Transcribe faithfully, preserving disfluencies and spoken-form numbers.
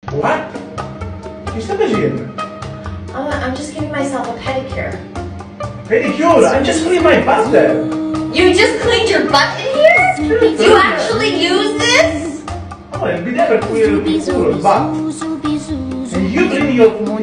What? Che stai facendo? I'm, I'm just giving myself a pedicure. Pedicure? I'm just cleaning my butt there. You just cleaned your butt in here? Do you actually use this? Oh, il bidet per pulire il culo, il butt. And you clean your